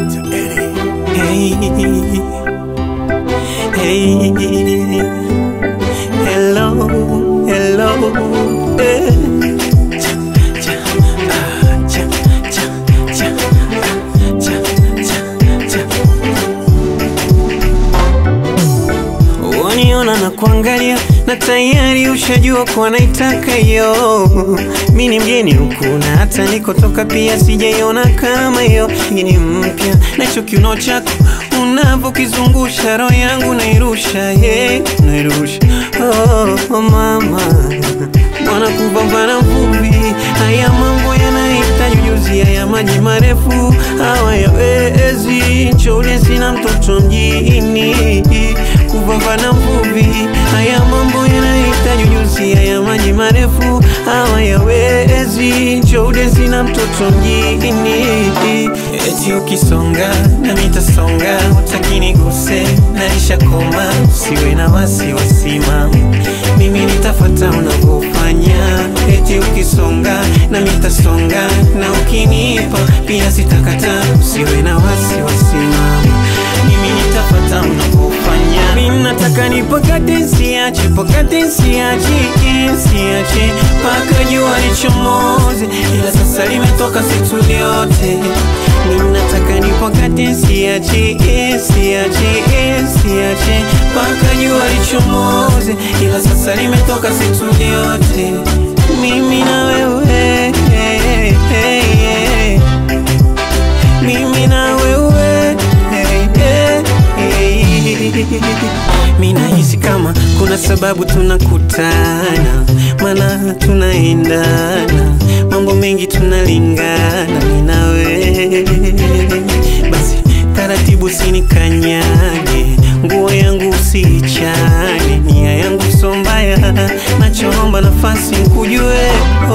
Hey, hey, hello, hello, eh. Waniona na kuangalia na tayari ushajua kwa naitaka yo. Mini mgeni huku na hata nikotoka pia sijaiona kama yo. Hii ni mpya na hicho kiuno chako unavokizungusha roho yangu nairusha, yeah, nairusha. Oh mama, mwana kupambana mvuvi, haya mambo yanahitaji ujuzi, haya maji marefu hawayawezi. Chole sina mtoto mjini, kupambana mvuvi, haya mambo yanahitaji ujuzi, haya maji marefu hawayawezi. Chole sina mtoto mjini. Eti ukisonga na mitasonga, utaki niguse naisha koma. Siwe na wasiwasi mama, mimi nitafuata unavyofanya. Eti ukisonga na mitasonga, na ukinipa pia sitakata. Siwe na wasiwasi mama, mimi nitafuata unavyofanya. Mimi nataka ni pakate siache, pakate siache, siache paka jua lichomoze, ila sasa limetoka situ lyote. Mimi nataka ni pakate siache, siache, siache paka jua lichomoze, ila sasa limetoka situ lyote. Mimi na wewe, mimi na wewe, mimi nahisi kama kuna sababu tunakutana, maana tunaendana, mambo mengi tunalingana. Mimi na wewe, basi taratibu sinikanyage, nguo yangu usichane, nia yangu so mbaya, nachoomba nafasi nikujue.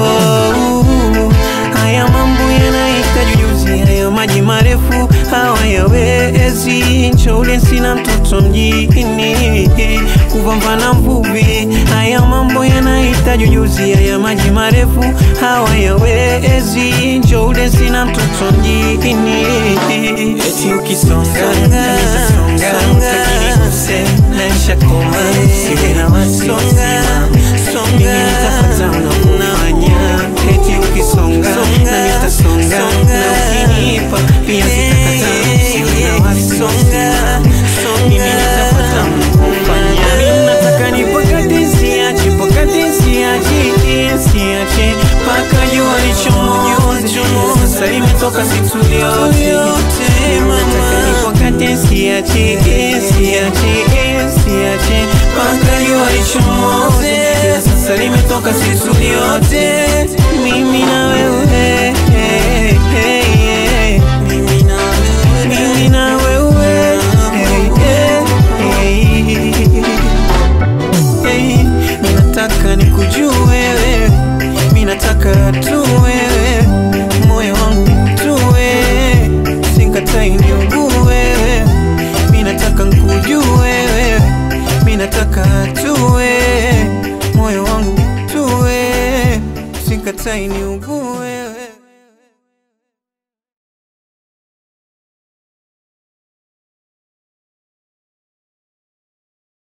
Haya mambo yanahitaji ujuzi, haya maji marefu hawayawezi. Chole sina mtoto mjini, kupambana mvuvi, haya mambo yanahitaji ujuzi, haya maji marefu hawayawezi. Chole sina mtoto mjini. Eti ukisonga na mitasonga, utaki niguse naisha koma. Siwe na wasiwasi mama, mimi nitafuata unavyofanya. Eti ukisonga na mitasonga, na ukinipa pia sitakata. Siwe na wasiwasi mama, mimi nitafuata unavyofanya. Mimi nataka ni pakate siache, pakate siache, siache paka jua lichomoze, sasa limetoka situ lyote. Mimi nataka ni pakate siache, siache, siache paka jua lichomoze, sasa limetoka situ lyote. Mimi na wewe, mimi na wewe, mimi na wewe, mimi nataka nikujue wewe, mimi nataka tu wewe, moyo wangu tu wewe, sikatai niugue wewe. Mimi nataka nikujue wewe, mimi nataka tu wewe, moyo wangu tu wewe, sikatai niugue.